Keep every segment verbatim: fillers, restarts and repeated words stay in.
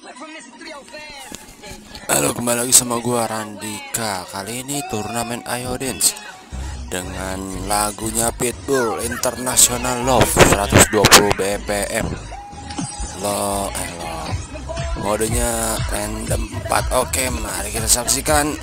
Halo, kembali lagi sama gua Randika. Kali ini turnamen Ayo Dance dengan lagunya Pitbull International Love seratus dua puluh B P M. Lo, eh lo. Modenya random empat. Oke, mari kita saksikan.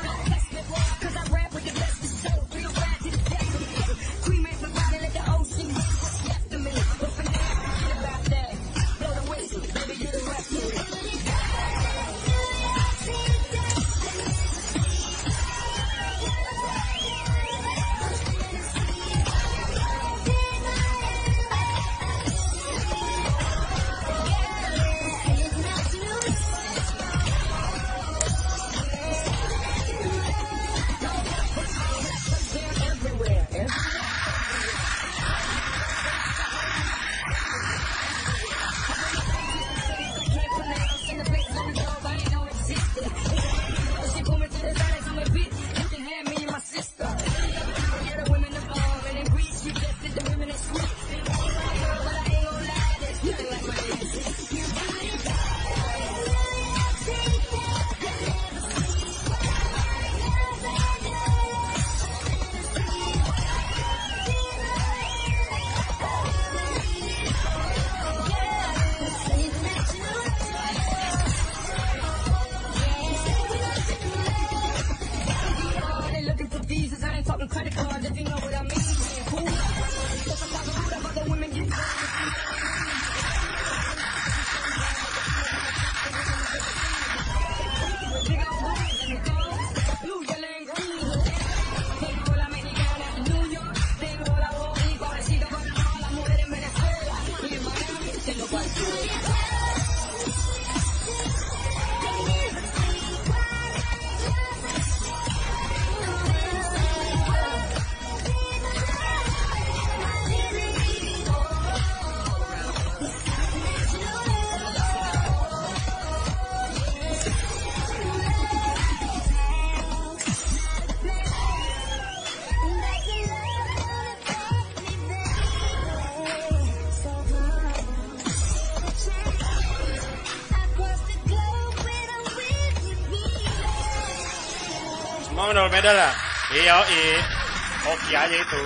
Mau mendapat medal ya? Iya, iya. Oke aja itu.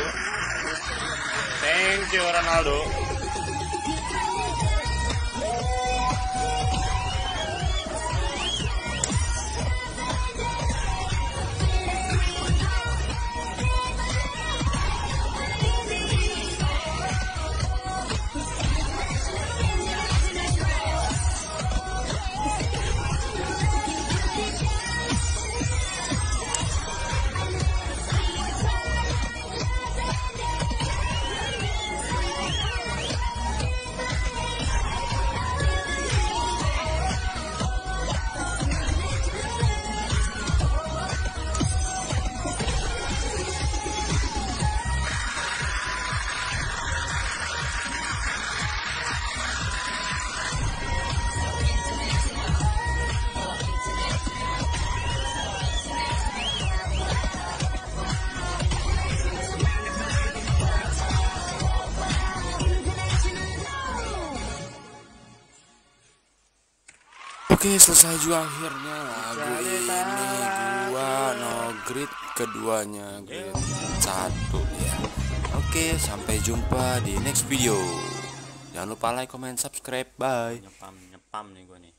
Thank you Ronaldo. Oke, selesai juga akhirnya lagu ini. Gua no grid keduanya, grid satu ya. Oke, sampai jumpa di next video. Jangan lupa like, comment, subscribe. Bye. Nyepam nyepam nih gua nih.